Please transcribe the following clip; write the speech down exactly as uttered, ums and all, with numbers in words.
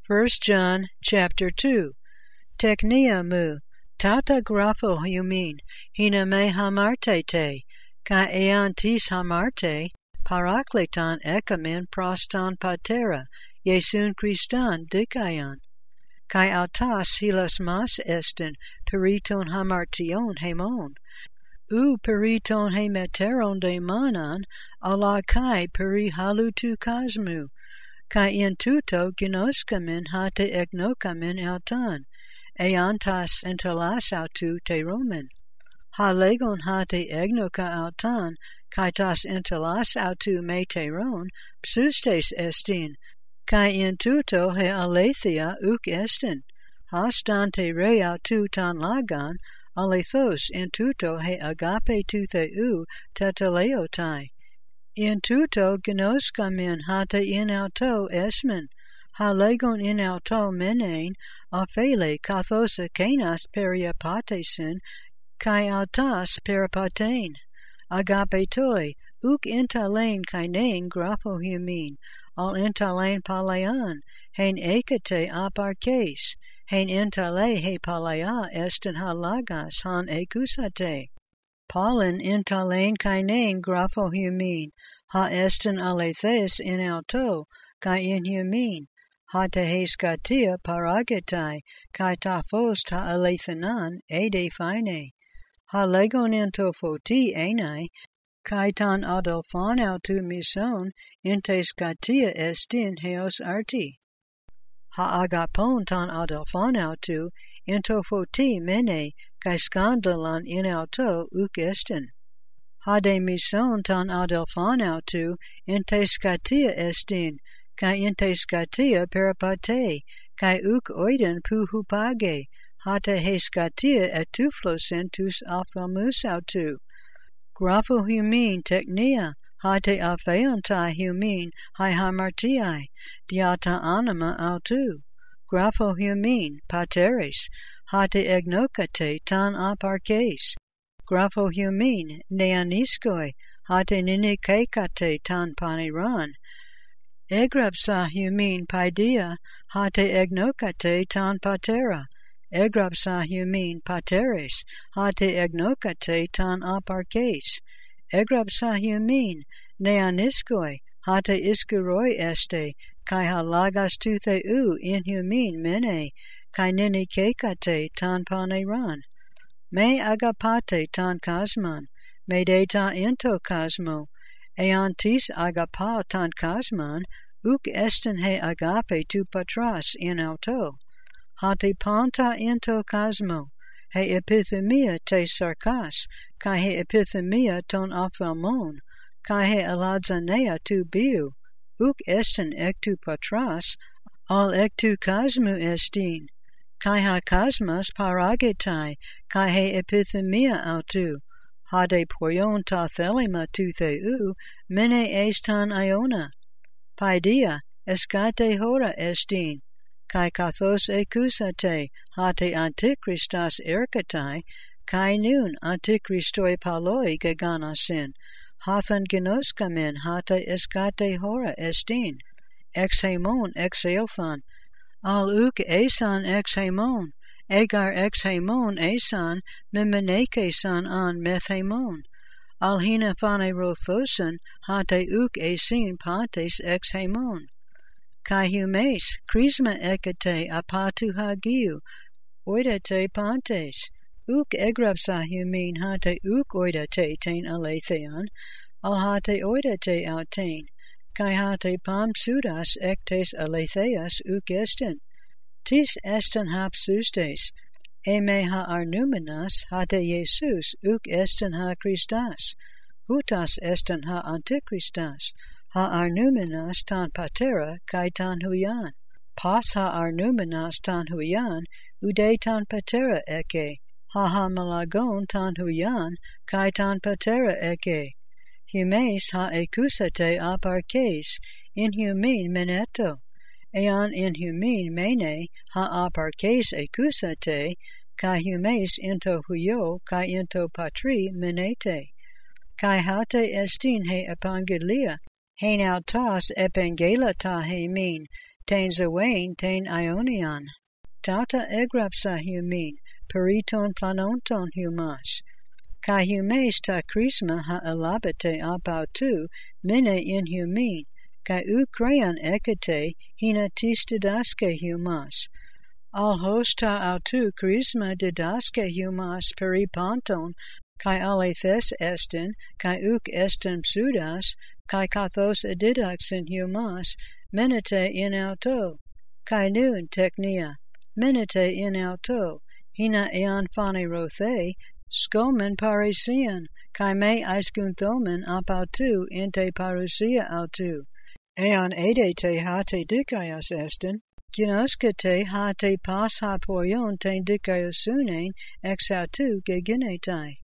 First John chapter two. Technia mu, tata grapho humin, hina me hamarte te, kai eantis hamarte, parakleton ekamin proston patera, Iesun Christan dikaion. Kai autas hilas mas estin, periton hamartion hemon, u periton hemeteron daimonon, ala kai peri halutu kosmu, kai in tuto ginoskamin hate egnokamin autan, eantas entelas autu te roman. Ha legon hate egnoka autan, kai tas entelas autu me teron, psustes estin, kai in tuto he aletheia uk estin, hastan te re autu tan lagan, alethos in tuto he agape tu theu teteleotai. In tuto gnoskamin hate in auto esmen, ha legon in auto menein, aphele kathosa kenas periapatesin, kai autas peripatein, agape toi, uk intalein kainain grapho humin, al intalein palean, hein ekate aparkes, hein intale he palea estin halagas han ekusate. Pollen intalein kainain grapho humin, ha estin alethes in auto, kai in humin, ha te heskatia paragetai, kai ta phos ta alethanan ede fine, ha legon into photi enai, kai tan adelphon autu mison, inte skatia estin heos arti. Ha agapon tan adelphon autu, into photi mene, kai skandalan in auto uk estin. Ha de mison tan adelphon autu, inte skatia estin, kai inte skatia peripate, kai uk oiden puhupage, ha te he skatia etuflosen tus ophthalmus autu. Grapho humin technia, ha te apheontai humin, hi hamartiai, diata anima autu. Grapho humin, pateres, ha te egnokate tan aparkes. Grapho humin, neaniskoi, ha te ninikekate tan paniran. Egrapsa humin paidia, ha te egnokate tan patera. Egrapsa humin pateres, ha te egnokate tan aparkes. Egrapsa humin, neaniskoi, ha te iskuroi este, kai halagas tu theu in humin mene, kai ninikekate tan paneran. Me agapate tan kosmon, me de ta into cosmo, eantis agapa tan kosmon, uk estin he agape tu patras in auto. Ha te panta into cosmo, he epithemia te sarkas, kai he epithemia ton ophthalmon, kai he aladzanea tu biu, uk estin ek tu patras, al ek tu cosmu estin, kai ha cosmos paragetai, kai he epithemia autu, ha de poion ta thelema tu theu, mene estan iona. Paidia, escate hora estin, kai kathos ekusate, ha te antichristas erkatai, kai nun antichristoi paloi geganasin, hathan genoskamin ha te escate hora estin, ex hemon ex elthan, al uk esan ex hemon, egar ex hemon esan, memeneke san an methemon, al hina phane rothosan, ha te uk esin pantes ex hemon. Kai humes, krisma ekate apatu hagiu, oidate pantes, uk egrapsa humin ha te uk oidate ten aletheon, al ha te oidate autain, kai ha te pam pseudas ectes aletheas uk estin. Tis estin ha psustes, e me ha arnumenas ha te Jesus uk estin ha Christas, hutas estin ha antichristas, ha arnumenas tan patera kai tan huyan, pas ha arnumenas tan huyan, ude tan patera eke, ha ha malagon tan huyan, kai tan patera eke. Humes ha ekusate aparkes, in humin meneto, ean in humin mene ha aparkes ekusate, kai humes into huyo kai into patri menete. Kai hate estin he epangelia, hein autas epangelata he min, ten zawain, ten ionion. Tauta egrapsa humin, periton planonton humas. Kai humes ta chrisma ha elabete apautu, mene in humin, kai u crayon ekate, hina tistidaske humas. Al hosta autu chrisma didaske humas periponton, kai alethes estin, kai uk estin pseudas, kai kathos edidaxin humas, menete in auto, kai nun technia, menete in auto, hina eon phani rothe, skomen parisian, kai me aiskunthomen apautu inte parousia autu, eon edete hate dikaios estin, ginoskete hate pas hapoion ten dikaios sunein ex autu geginetai.